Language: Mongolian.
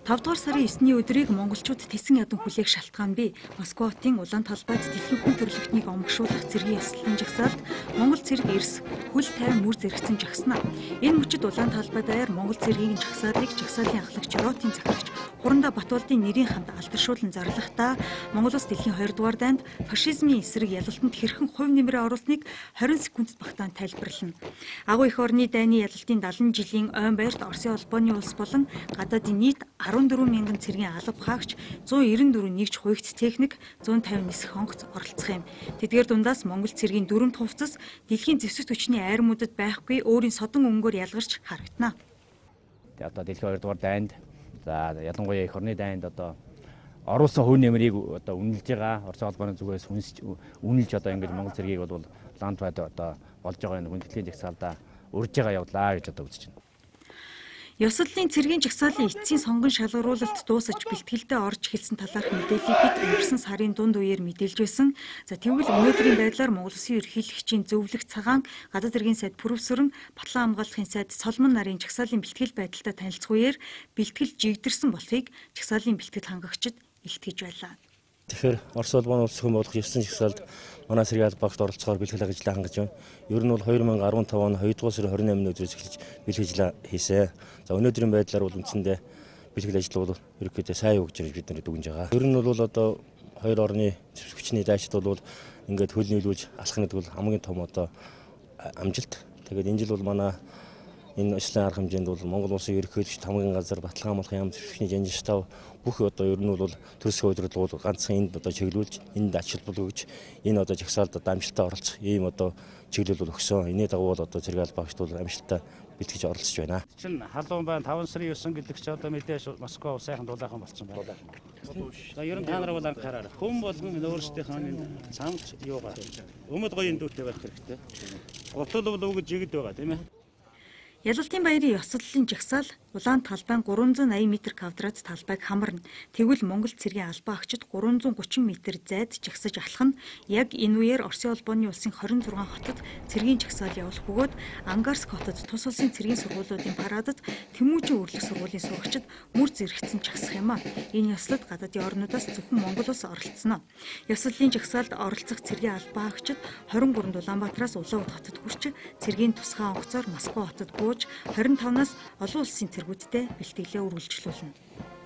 5 дугаар сарын 9-ний өдрийг монголчууд тэсэн ядан хүлээх шалтгаан бий. Москва хотын улаан талбайд дэлхийн хүн төрөлхтнийг омгшуулах цэргийн яслалын жагсаалд Монгол цэрэг эрс хөл тайван мөр зэрэгцэн жагснаа. Энэ мөчид улаан талбай даяар Монгол цэргийн жагсаалыг жагсаалын ахлагч Ротын захирагч Хурандаа Батболдын нэрийн хамт алдаршуулан зарлахдаа Монгол улс дэлхийн 2 дугаар дайнд фашизмын эсрэг ялалтанд хэрхэн хувь нэмрээ оруулсныг 20 секундэд багтаан тайлбарлана. Агуу их орны дайны ялалтын 70 жилийн ойн байрт Оросын холбооны улс болон гадаадын нийт 14 мянган цэргийн алба хаагч 194 нэгж хуйгц техник 150 нисэх онгоц оролцох юм. Тэдгээр дундаас Монгол цэргийн дөрөв хувцас дэлхийн зэвсэгт хүчний айрмуудад байхгүй өөрийн содон өнгөөр ялгарч харагдана. Тэгээ одоо дэлхийн 2 дугаар дайнд за ялангуяа их орны дайнд одоо оруулсан хувь нэмрийг одоо үнэлж байгаа Оросын холбооны зүгээс үнэлж одоо ингэж Монгол цэргийг бол ланд байд одоо болж байгаа энэ хүндэтгэлийн жагсаалдаа урьж байгаа явлаа гэж одоо үзэж байна. Ёслолын цэргийн жагсаалын эцсийн сонгон шалгаруулалт дуусаж бэлтгэлдээ орж эхэлсэн талаарх мэдээллийг бид өнгөрсөн сарын дунд үеэр мэдээлж байсан. За тэгвэл өнөөдрийн байдлаар Монгол Улсын ерөнхийлөгчийн зөвлөх цагаан гадаад хэргийн сайд Пүрэвсүрэн Батлан хамгаалахын сайд Соломон нарын жагсаалын бэлтгэл байдалтай танилцах үеэр бэлтгэл жигдэрсэн болохыг жагсаалын бэлтгэл хангагчид илтгэж байлаа. Тэгэхээр Орос улбаны улс хүн болох 9 жагсаалд манай цэргийн албаагт оролцохоор бэлтгэл ажиллаа хангаж байна. Ер нь бол 2015 оны 2 дугаар сарын 28-ны өдрөөс эхэлж бэлтгэл ажиллаа хийсэн. За өнөөдрийн байдлаар бол үндсэндээ бэлтгэл ажил бол ерөөхдөө сайн юу гэж бид нар дүгнж байгаа. Ер нь бол одоо хоёр орны зэвсэг хүчний дайчид бол ингээд хөл нийлүүлж алах гэдэг бол хамгийн том одоо амжилт. Тэгээд энэ жил бол манай энэ ажлын арга хэмжээнд бол Монгол улсын ерөнхийлөгч хамгийн газар Батлан хамгаалахын яам зэвсэгчний жанжинштав бүх одоо ер нь бол төрөлсгөө удирдлагууд ганцхан энд одоо чиглүүлж энд ачаалбал өгч энэ одоо жагсаалд одоо амжилттай оролцох ийм одоо чиглэл бол өгсөн. Энэний дагуу бол одоо цэрэг албаагч бол амжилттай бэлтгэж оролцож байна. Чин халуун байна 5 сарын 9 гэдэг чи одоо мэдээж Москва сайхан дулаахан болсон байна. За ер нь та нар бол анхаараа хүн болгон өөрсдийнхөө цамц юугаа өмд гоён дүүтэй байх хэрэгтэй. Гутал бол үгэж жигд байгаа тийм ээ. Ялалтын баярын ёслолын жагсаал улаан талбайн 380 м квадрат талбайг хамарна. Тэгвэл Монгол цэргийн албаа агчид 330 м зайд жагсаж алах нь яг энэ үеэр Оросын холбооны улсын 26 хотод цэргийн жагсаал явуулах бөгөөд Ангарск хотод тус улсын цэргийн сургуулиудын парадад Тэмүүжин өрлөх сургуулийн сурагчид мөр зэрэгцэн жагсах юм а. Энэ ёслолд гадаадын орнуудаас зөвхөн Монгол улс оролцсон. Ёслолын жагсаалд оролцох цэргийн албаа агчид 23-нд Улаанбаатараас Улаанбаатар хотод хүрч цэргийн тусгай онгоцоор Москва хотод бууж 25-наас олон улсын цэргүүдтэй бэлтгэлээ үргэлжлүүлнэ.